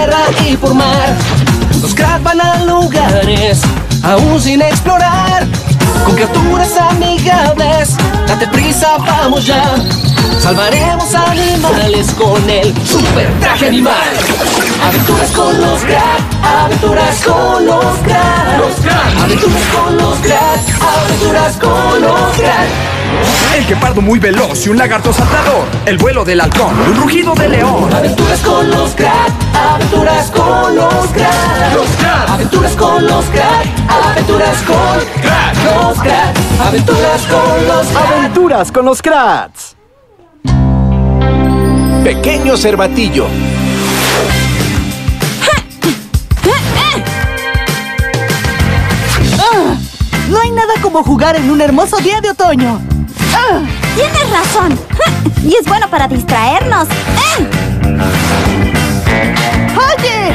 tierra y por mar. Los Kratts van a lugares aún sin explorar, con criaturas amigables. Date prisa, vamos ya. Salvaremos animales con el super traje animal. Aventuras con los Kratts, aventuras con los Kratts. Aventuras con los Kratts, aventuras con los Kratts. El guepardo muy veloz y un lagarto saltador. El vuelo del halcón, un rugido de león. Aventuras con los Kratts, aventuras con los Kratts. Aventuras con los Kratts, aventuras con los Kratts. Aventuras con los Kratts. Aventuras con los Kratts. Pequeño cervatillo. No hay nada como jugar en un hermoso día de otoño. Tienes razón. Y es bueno para distraernos. ¡Oye!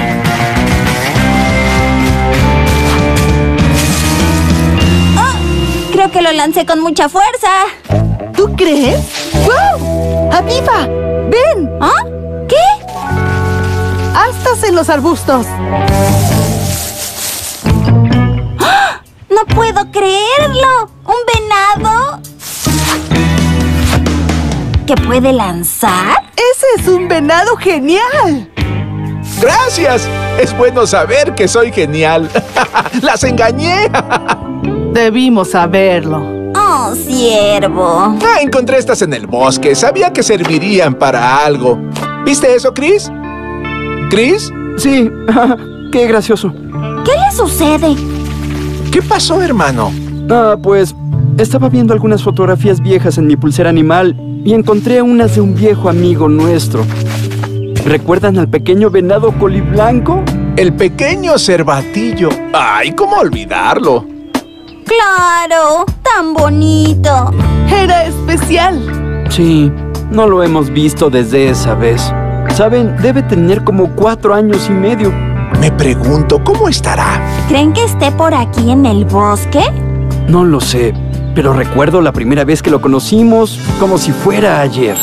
Creo que lo lancé con mucha fuerza. ¿Tú crees? ¡Wow! ¡Aviva! ¡Ven! ¿Ah? ¿Qué? ¡Astas en los arbustos! ¡Ah! ¡No puedo creerlo! ¿Un venado? ¿Que puede lanzar? ¡Ese es un venado genial! ¡Gracias! Es bueno saber que soy genial. ¡Las engañé! Debimos saberlo. ¡Oh, ciervo! Encontré estas en el bosque. Sabía que servirían para algo. ¿Viste eso, Chris? ¿Chris? Sí, qué gracioso. ¿Qué le sucede? ¿Qué pasó, hermano? Pues estaba viendo algunas fotografías viejas en mi pulsera animal y encontré unas de un viejo amigo nuestro. ¿Recuerdan al pequeño venado coliblanco? El pequeño cervatillo. ¡Ay, cómo olvidarlo! ¡Claro! ¡Tan bonito! Era especial. Sí, no lo hemos visto desde esa vez. ¿Saben? Debe tener como 4 años y medio. Me pregunto, ¿cómo estará? ¿Creen que esté por aquí en el bosque? No lo sé, pero recuerdo la primera vez que lo conocimos como si fuera ayer.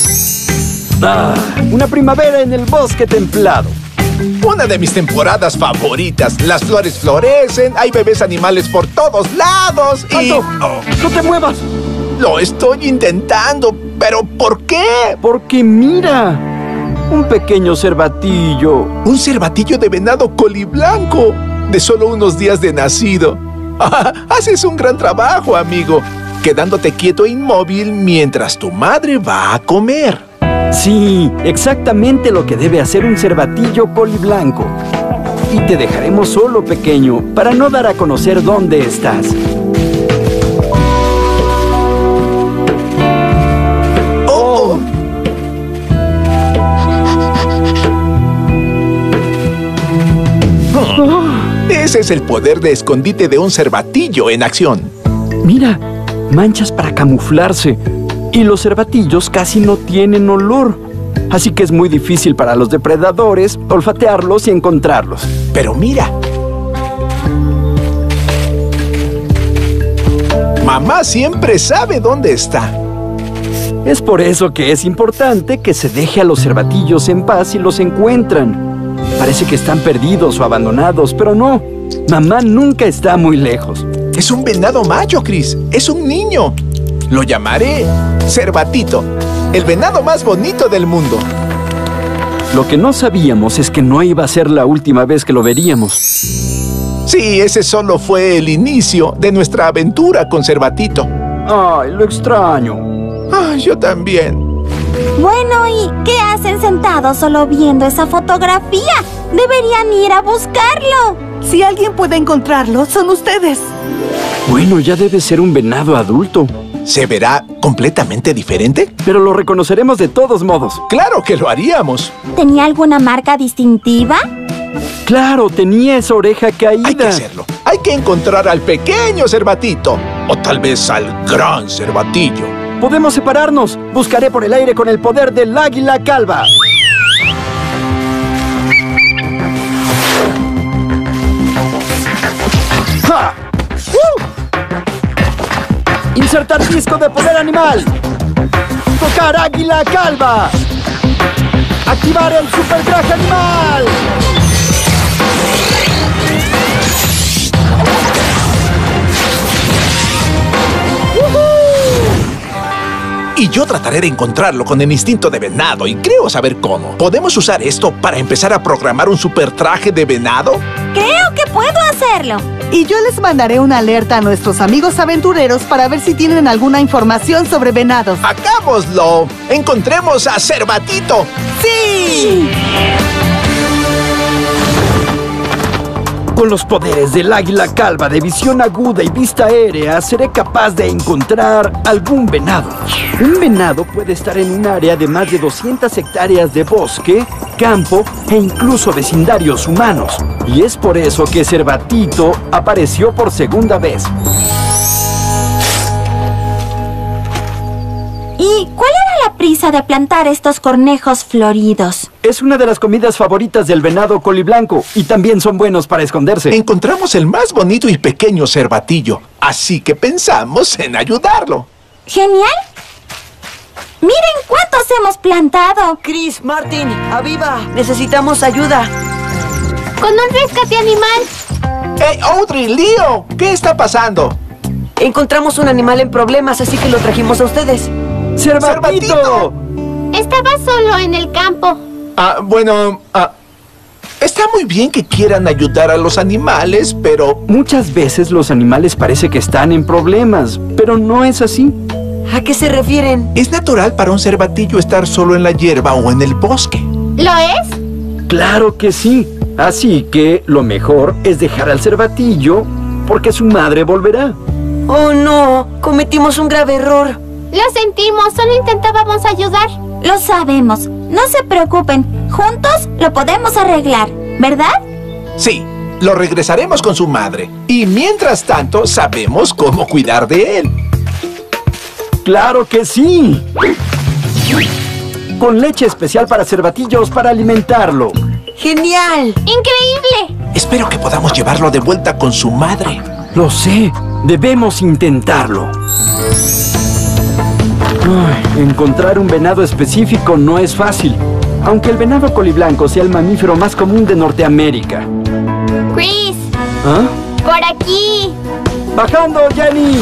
Una primavera en el bosque templado. Una de mis temporadas favoritas. Las flores florecen, hay bebés animales por todos lados y... ¡Alto! ¡No te muevas! Lo estoy intentando, pero ¿por qué? Porque mira, un pequeño cervatillo. Un cervatillo de venado coliblanco, de solo unos días de nacido. Haces un gran trabajo, amigo, quedándote quieto e inmóvil mientras tu madre va a comer. Sí, exactamente lo que debe hacer un cervatillo coliblanco. Y te dejaremos solo, pequeño, para no dar a conocer dónde estás. ¡Oh! Ese es el poder de escondite de un cervatillo en acción. Mira, manchas para camuflarse. Y los cervatillos casi no tienen olor. Así que es muy difícil para los depredadores olfatearlos y encontrarlos. Pero mira. Mamá siempre sabe dónde está. Es por eso que es importante que se deje a los cervatillos en paz si los encuentran. Parece que están perdidos o abandonados, pero no. Mamá nunca está muy lejos. Es un venado macho, Chris. Es un niño. Lo llamaré Cervatito, el venado más bonito del mundo. Lo que no sabíamos es que no iba a ser la última vez que lo veríamos. Sí, ese solo fue el inicio de nuestra aventura con Cervatito. Ay, lo extraño. Yo también. Bueno, ¿y qué hacen sentados solo viendo esa fotografía? Deberían ir a buscarlo. Si alguien puede encontrarlo, son ustedes. Bueno, ya debe ser un venado adulto. ¿Se verá completamente diferente? Pero lo reconoceremos de todos modos. ¡Claro que lo haríamos! ¿Tenía alguna marca distintiva? ¡Claro! Tenía esa oreja caída. Hay que hacerlo. Hay que encontrar al pequeño Cervatito. O tal vez al gran Cervatillo. ¡Podemos separarnos! Buscaré por el aire con el poder del águila calva. ¡Ja! Insertar disco de poder animal. Tocar águila calva. ¡Activar el super traje animal! Y yo trataré de encontrarlo con el instinto de venado y creo saber cómo. ¿Podemos usar esto para empezar a programar un super traje de venado? Creo que puedo hacerlo. Y yo les mandaré una alerta a nuestros amigos aventureros para ver si tienen alguna información sobre venados. ¡Hagámoslo! ¡Encontremos a Cervatito! ¡Sí! Con los poderes del águila calva de visión aguda y vista aérea, seré capaz de encontrar algún venado. Un venado puede estar en un área de más de 200 hectáreas de bosque, campo e incluso vecindarios humanos. Y es por eso que Cervatito apareció por segunda vez. ¿Y cuál era la prisa de plantar estos cornejos floridos? Es una de las comidas favoritas del venado coliblanco y también son buenos para esconderse. Encontramos el más bonito y pequeño cervatillo, así que pensamos en ayudarlo. ¡Genial! ¡Miren cuántos hemos plantado! Chris, Martin, Aviva, necesitamos ayuda. ¡Con un rescate animal! ¡Hey, Audrey, Leo! ¿Qué está pasando? Encontramos un animal en problemas, así que lo trajimos a ustedes. ¡Cervatito! Estaba solo en el campo. Está muy bien que quieran ayudar a los animales, pero... Muchas veces los animales parece que están en problemas, pero no es así. ¿A qué se refieren? Es natural para un cervatillo estar solo en la hierba o en el bosque. ¿Lo es? Claro que sí. Así que lo mejor es dejar al cervatillo porque su madre volverá. Oh, no. Cometimos un grave error. Lo sentimos, solo intentábamos ayudar. Lo sabemos. No se preocupen. Juntos lo podemos arreglar, ¿verdad? Sí, lo regresaremos con su madre. Y mientras tanto, sabemos cómo cuidar de él. ¡Claro que sí! Con leche especial para cervatillos para alimentarlo. ¡Genial! ¡Increíble! Espero que podamos llevarlo de vuelta con su madre. Lo sé. Debemos intentarlo. Encontrar un venado específico no es fácil, aunque el venado coliblanco sea el mamífero más común de Norteamérica. Chris, ¿Ah? por aquí. ¡Bajando, Jenny!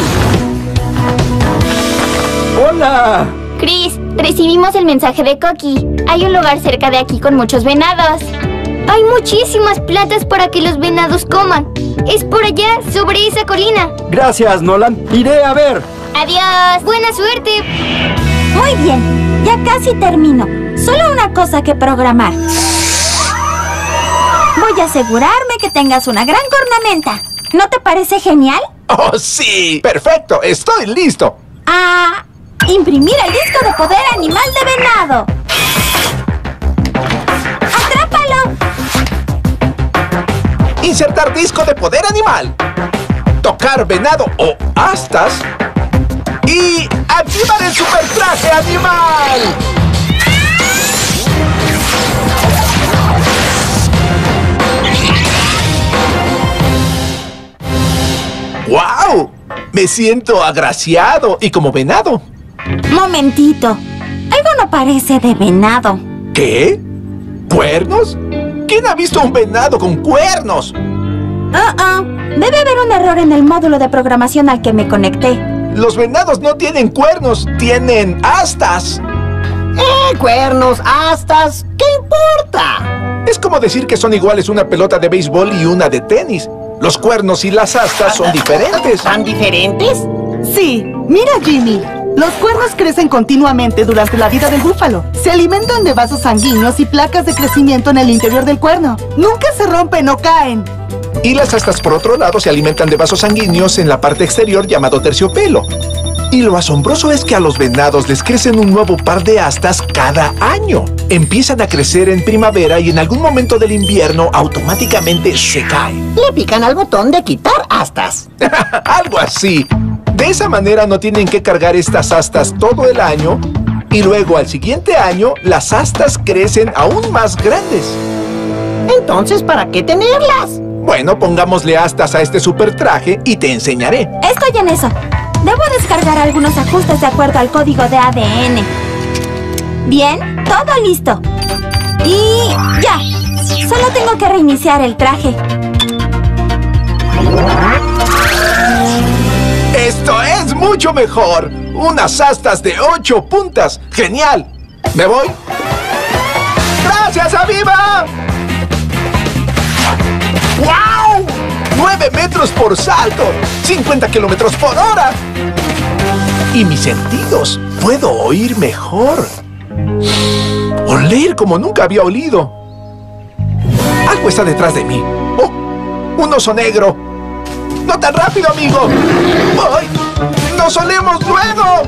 ¡Hola! Chris, recibimos el mensaje de Coqui. Hay un lugar cerca de aquí con muchos venados. Hay muchísimas plantas para que los venados coman. Es por allá, sobre esa colina. Gracias, Nolan. Iré a ver. Adiós. Buena suerte. Muy bien, ya casi termino. Solo una cosa que programar. Voy a asegurarme que tengas una gran cornamenta. ¿No te parece genial? ¡Oh, sí! ¡Perfecto! ¡Estoy listo! Imprimir el disco de poder animal de venado. ¡Atrápalo! Insertar disco de poder animal. Tocar venado o astas. Y activar el super traje animal. ¡Wow! Me siento agraciado y como venado. Momentito. Algo no parece de venado. ¿Qué? ¿Cuernos? ¿Quién ha visto un venado con cuernos? Debe haber un error en el módulo de programación al que me conecté. Los venados no tienen cuernos, tienen astas. Cuernos, astas, ¿qué importa? Es como decir que son iguales una pelota de béisbol y una de tenis. Los cuernos y las astas son diferentes. ¿Tan diferentes? Sí, mira, Jimmy. Los cuernos crecen continuamente durante la vida del búfalo. Se alimentan de vasos sanguíneos y placas de crecimiento en el interior del cuerno. Nunca se rompen o caen. Y las astas, por otro lado, se alimentan de vasos sanguíneos en la parte exterior llamado terciopelo. Y lo asombroso es que a los venados les crecen un nuevo par de astas cada año. Empiezan a crecer en primavera y en algún momento del invierno automáticamente se caen. Le pican al botón de quitar astas. Algo así. De esa manera no tienen que cargar estas astas todo el año y luego al siguiente año las astas crecen aún más grandes. Entonces, ¿para qué tenerlas? Bueno, pongámosle astas a este super traje y te enseñaré. Estoy en eso. Debo descargar algunos ajustes de acuerdo al código de ADN. Bien, todo listo. Y ya. Solo tengo que reiniciar el traje. ¡Esto es mucho mejor! ¡Unas astas de 8 puntas! ¡Genial! ¿Me voy? ¡Gracias, Aviva! ¡Wow! 9 metros por salto, 50 kilómetros por hora. Y mis sentidos, puedo oír mejor. Oler como nunca había olido. Algo está detrás de mí. ¡Oh! ¡Un oso negro! ¡No tan rápido, amigo! ¡Ay! ¡Nos olemos luego!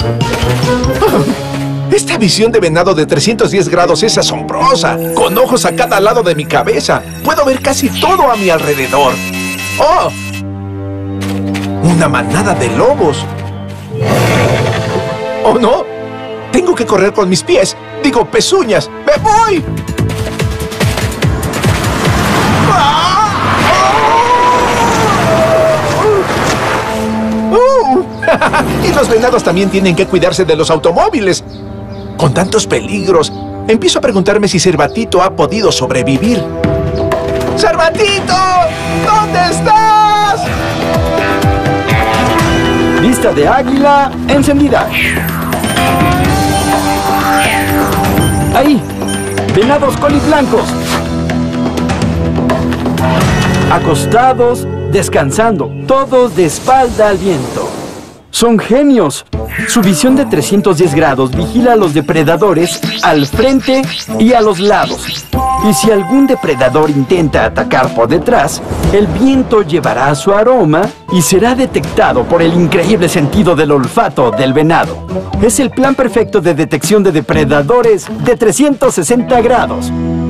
Esta visión de venado de 310 grados es asombrosa. Con ojos a cada lado de mi cabeza, puedo ver casi todo a mi alrededor. ¡Oh! Una manada de lobos. ¡Oh, no! Tengo que correr con mis pies. Digo, pezuñas. ¡Me voy! Y los venados también tienen que cuidarse de los automóviles. Con tantos peligros, empiezo a preguntarme si Cervatito ha podido sobrevivir. ¡Cervatito! ¿Dónde estás? Vista de águila encendida. Ahí, venados coliblancos. Acostados, descansando, todos de espalda al viento. Son genios. Su visión de 310 grados vigila a los depredadores al frente y a los lados. Y si algún depredador intenta atacar por detrás, el viento llevará su aroma y será detectado por el increíble sentido del olfato del venado. Es el plan perfecto de detección de depredadores de 360 grados.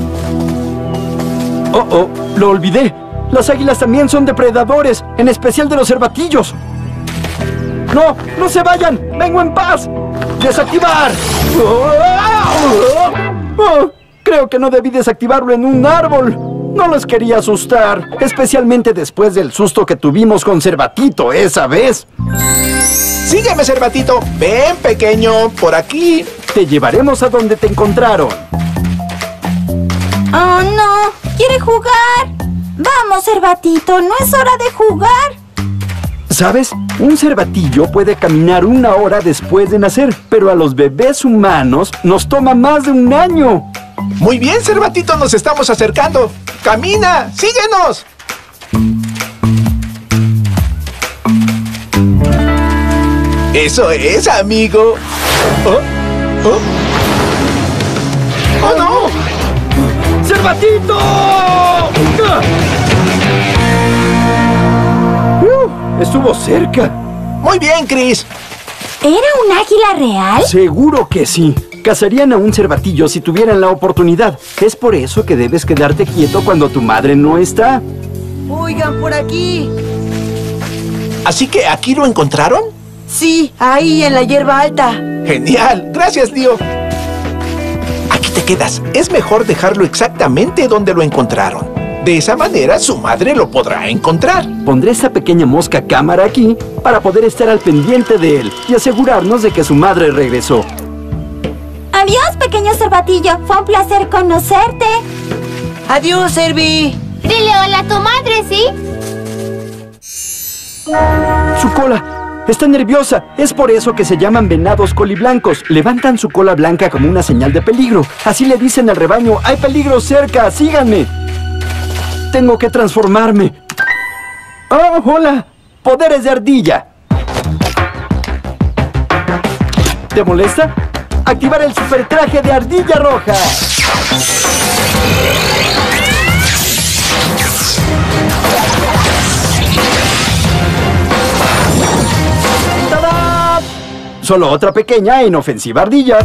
Oh, lo olvidé. Las águilas también son depredadores, en especial de los cervatillos. ¡No! ¡No se vayan! ¡Vengo en paz! ¡Desactivar! Creo que no debí desactivarlo en un árbol. No los quería asustar, especialmente después del susto que tuvimos con Cervatito esa vez. Sígueme, Cervatito. Ven, pequeño, por aquí. Te llevaremos a donde te encontraron. ¡Oh, no! ¡Quiere jugar! ¡Vamos, Cervatito! ¡No es hora de jugar! ¿Sabes? Un cervatillo puede caminar 1 hora después de nacer, pero a los bebés humanos nos toma más de 1 año. Muy bien, Cervatito, nos estamos acercando. ¡Camina! ¡Síguenos! ¡Eso es, amigo! ¡Oh! ¡Oh! ¡Oh, no! ¡Cervatito! Estuvo cerca. Muy bien, Chris. ¿Era un águila real? Seguro que sí. Cazarían a un cervatillo si tuvieran la oportunidad. Es por eso que debes quedarte quieto cuando tu madre no está. Oigan, por aquí. ¿Así que aquí lo encontraron? Sí, ahí en la hierba alta. ¡Genial! ¡Gracias, tío! Aquí te quedas. Es mejor dejarlo exactamente donde lo encontraron. De esa manera, su madre lo podrá encontrar. Pondré esa pequeña mosca cámara aquí para poder estar al pendiente de él y asegurarnos de que su madre regresó. Adiós, pequeño cervatillo. Fue un placer conocerte. Adiós, Cervi. Dile hola a tu madre, ¿sí? ¡Su cola! Está nerviosa. Es por eso que se llaman venados coliblancos. Levantan su cola blanca como una señal de peligro. Así le dicen al rebaño: ¡hay peligro cerca! ¡Síganme! Tengo que transformarme. ¡Oh, hola! Poderes de ardilla. ¿Te molesta? Activar el super traje de ardilla roja. ¡Tadá! Solo otra pequeña e inofensiva ardilla.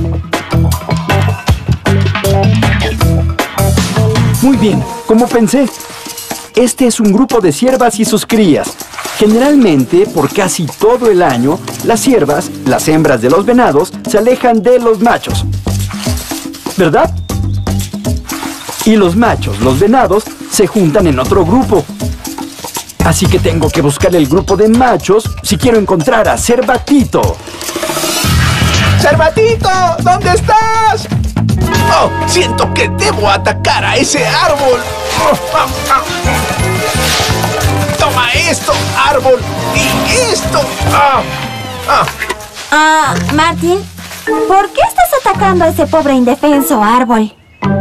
Muy bien, como pensé. Este es un grupo de ciervas y sus crías. Generalmente, por casi todo el año, las ciervas, las hembras de los venados, se alejan de los machos. ¿Verdad? Y los machos, los venados, se juntan en otro grupo. Así que tengo que buscar el grupo de machos si quiero encontrar a Cervatito. ¡Cervatito! ¿Dónde estás? Oh, siento que debo atacar a ese árbol. Toma esto, árbol, y esto. Martin, ¿por qué estás atacando a ese pobre indefenso árbol?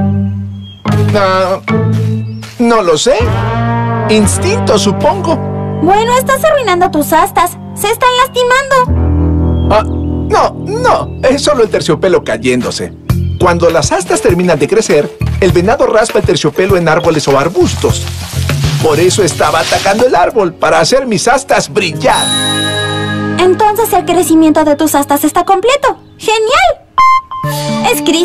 No lo sé. Instinto, supongo. Bueno, estás arruinando tus astas. Se están lastimando. No, es solo el terciopelo cayéndose. Cuando las astas terminan de crecer, el venado raspa el terciopelo en árboles o arbustos. Por eso estaba atacando el árbol, para hacer mis astas brillar. Entonces el crecimiento de tus astas está completo. ¡Genial! Es Chris.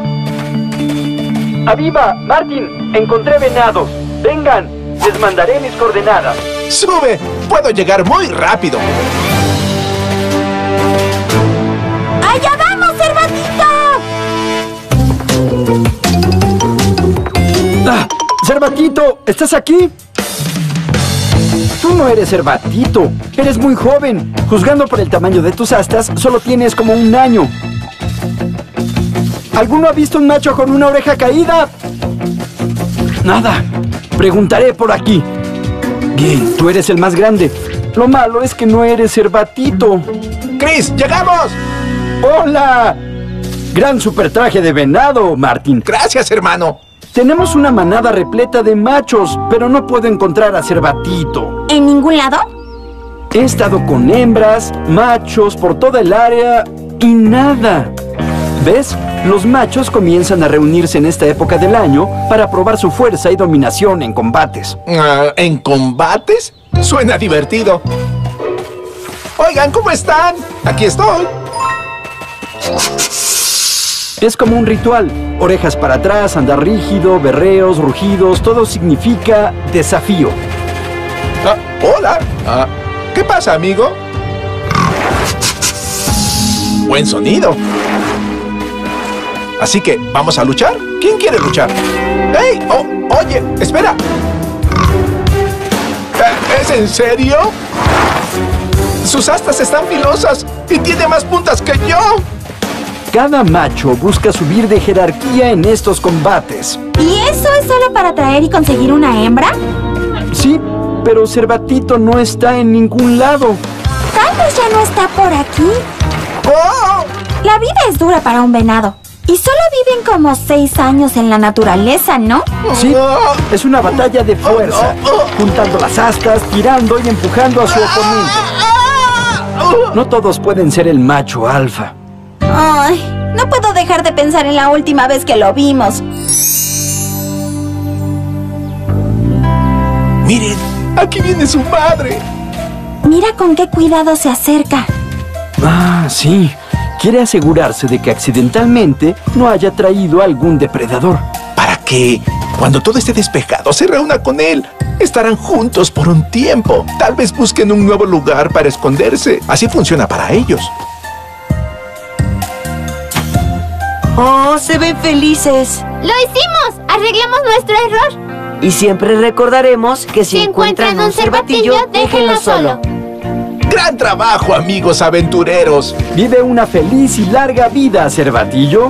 ¡Aviva! ¡Martin! ¡Encontré venados! ¡Vengan! Les mandaré mis coordenadas. ¡Sube! ¡Puedo llegar muy rápido! ¡Allá vamos, Cervatito! ¡Cervatito! ¿Estás aquí? Tú no eres Cervatito. Eres muy joven. Juzgando por el tamaño de tus astas, solo tienes como 1 año. ¿Alguno ha visto un macho con una oreja caída? Nada. Preguntaré por aquí. Bien, tú eres el más grande. Lo malo es que no eres Cervatito. ¡Chris, llegamos! ¡Hola! Gran supertraje de venado, Martin. Gracias, hermano. Tenemos una manada repleta de machos, pero no puedo encontrar a Cervatito. ¿En ningún lado? He estado con hembras, machos, por toda el área y nada. ¿Ves? Los machos comienzan a reunirse en esta época del año para probar su fuerza y dominación en combates. ¿En combates? Suena divertido. Oigan, ¿cómo están? Aquí estoy. Es como un ritual. Orejas para atrás, andar rígido, berreos, rugidos, todo significa desafío. Hola. ¿Qué pasa, amigo? Buen sonido. Así que, ¿vamos a luchar? ¿Quién quiere luchar? ¡Hey! Oye, espera. ¿Es en serio? Sus astas están filosas y tiene más puntas que yo. Cada macho busca subir de jerarquía en estos combates. ¿Y eso es solo para atraer y conseguir una hembra? Sí, pero Cervatito no está en ningún lado. Tal vez ya no está por aquí. ¡Oh! La vida es dura para un venado. Y solo viven como 6 años en la naturaleza, ¿no? Sí, es una batalla de fuerza, juntando las astas, tirando y empujando a su oponente. No todos pueden ser el macho alfa. Ay, no puedo dejar de pensar en la última vez que lo vimos. Miren, aquí viene su madre. Mira con qué cuidado se acerca. Ah, sí. Quiere asegurarse de que accidentalmente no haya traído algún depredador. Para que, cuando todo esté despejado, se reúna con él. Estarán juntos por un tiempo. Tal vez busquen un nuevo lugar para esconderse. Así funciona para ellos. ¡Oh, se ven felices! ¡Lo hicimos! ¡Arreglamos nuestro error! Y siempre recordaremos que si encuentran un cervatillo, déjenlo solo. ¡Gran trabajo, amigos aventureros! Vive una feliz y larga vida, Cervatillo.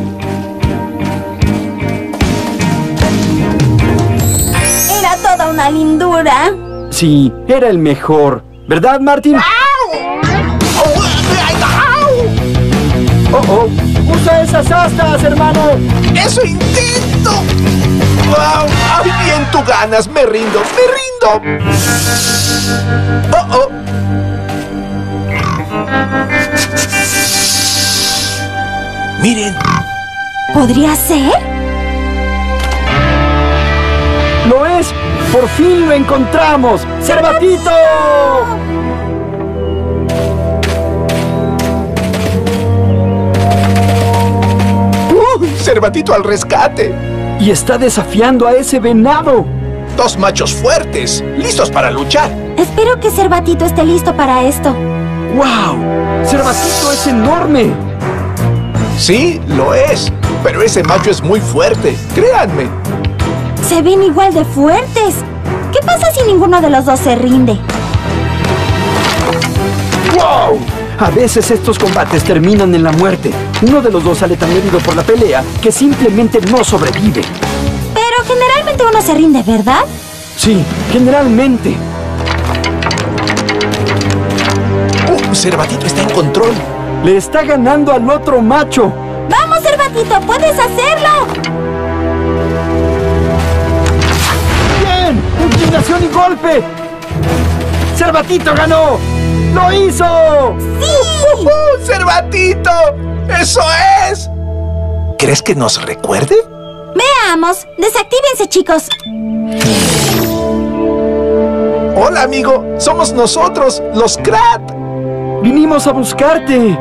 Era toda una lindura. Sí, era el mejor. ¿Verdad, Martin? ¡Oh! ¡Usa esas astas, hermano! ¡Eso intento! ¡Wow! ¡Ay, bien tú ganas! ¡Me rindo! ¡Me rindo! ¡Oh! ¡Miren! ¿Podría ser? ¡Lo es! ¡Por fin lo encontramos! ¡Cervatito! ¡Cervatito al rescate! Y está desafiando a ese venado. 2 machos fuertes, listos para luchar. Espero que Cervatito esté listo para esto. ¡Wow! ¡Cervatito es enorme! Sí, lo es. Pero ese macho es muy fuerte, créanme. Se ven igual de fuertes. ¿Qué pasa si ninguno de los dos se rinde? ¡Wow! A veces estos combates terminan en la muerte. Uno de los dos sale tan herido por la pelea que simplemente no sobrevive. Pero generalmente uno se rinde, ¿verdad? Sí, generalmente. Cervatito está en control. Le está ganando al otro macho. ¡Vamos, Cervatito! ¡Puedes hacerlo! ¡Bien! ¡Inclinación y golpe! ¡Cervatito ganó! ¡Lo hizo! ¡Sí! ¡Cervatito! ¡Eso es! ¿Crees que nos recuerde? Veamos. Desactívense, chicos. Hola, amigo. Somos nosotros, los Krat. Vinimos a buscarte.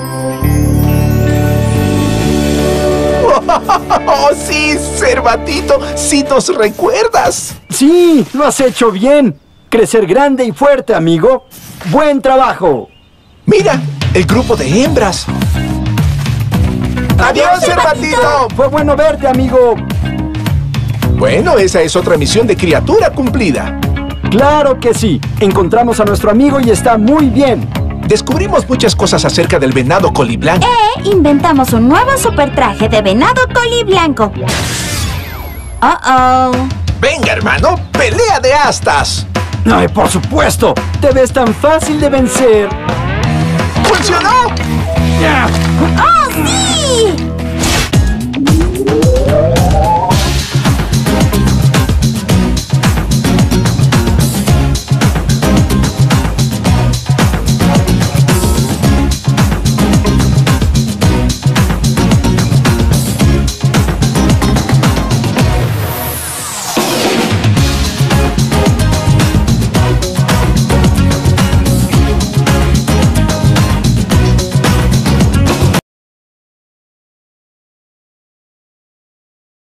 ¡Oh, sí, Cervatito! ¡Sí nos recuerdas! Sí, lo has hecho bien. Crecer grande y fuerte, amigo. ¡Buen trabajo! Mira, el grupo de hembras. ¡Adiós, Cervatito! Fue bueno verte, amigo. Bueno, esa es otra misión de criatura cumplida. Claro que sí. Encontramos a nuestro amigo y está muy bien. Descubrimos muchas cosas acerca del venado coliblanco. Inventamos un nuevo super traje de venado coliblanco. Venga, hermano, pelea de astas. ¡Ay, por supuesto! ¡Te ves tan fácil de vencer! ¡Funcionó! ¡Oh, sí!